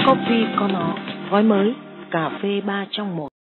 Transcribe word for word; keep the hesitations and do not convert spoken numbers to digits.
Coffee có nó, gói mới, cà phê ba trong một.